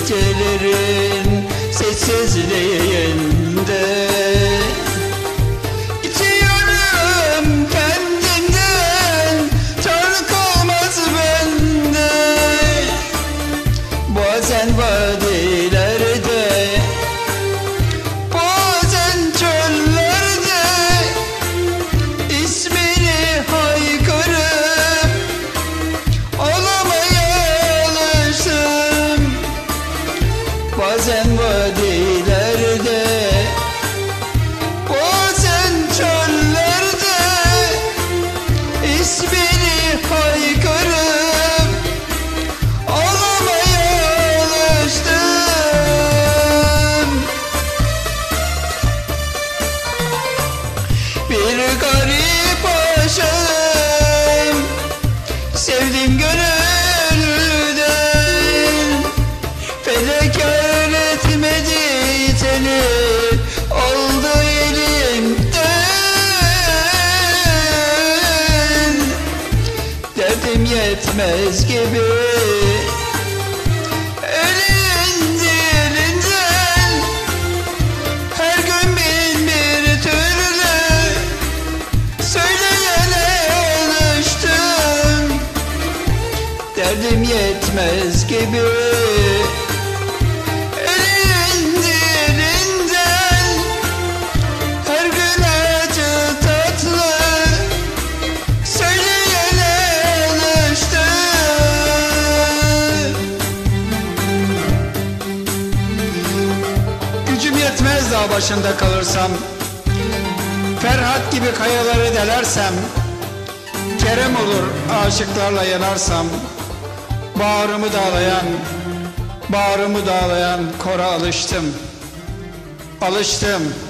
gecelerin sessizliğinde. İçiyorum kendimden, tanrı kalmaz bende. Bazen vadilerde, bazen çöllerde ismini haykırıp ağlamaya alıştım. Bazen vadilerde, bazen çöllerde ismini haykırıp ağlamaya alıştım. Bir garip aşığım, sevdim gönülden. Felek öğretmedi seni, oldu elimden. Derdim yetmez gibi elindi elinden. Her gün bin bir türlü söyleyene alıştım. Derdim yetmez gibi elindi elinden. Her gün acı tatlı söyleyene alıştım. Gücüm yetmez dağ başında kalırsam, Ferhat gibi kayaları delersem, Kerem olur aşıklarla yanarsam, bağrımı dağlayan kora alıştım.